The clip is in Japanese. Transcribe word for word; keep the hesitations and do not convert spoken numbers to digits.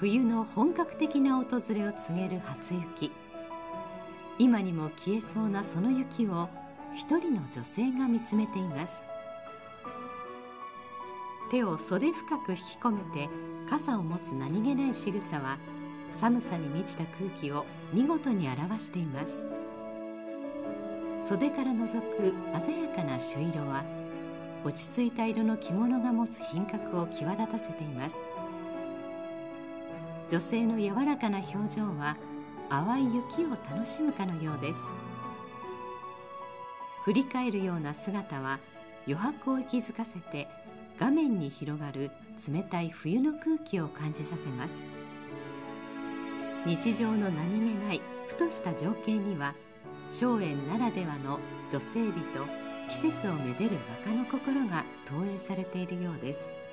冬の本格的な訪れを告げる初雪。今にも消えそうなその雪を一人の女性が見つめています。手を袖深く引き込めて傘を持つ何気ない仕草は、寒さに満ちた空気を見事に表しています。袖から覗く鮮やかな朱色は、落ち着いた色の着物が持つ品格を際立たせています。女性の柔らかな表情は、淡い雪を楽しむかのようです。振り返るような姿は、余白を息づかせて画面に広がる冷たい冬の空気を感じさせます。日常の何気ないふとした情景には、荘園ならではの女性美と季節をめでる画家の心が投影されているようです。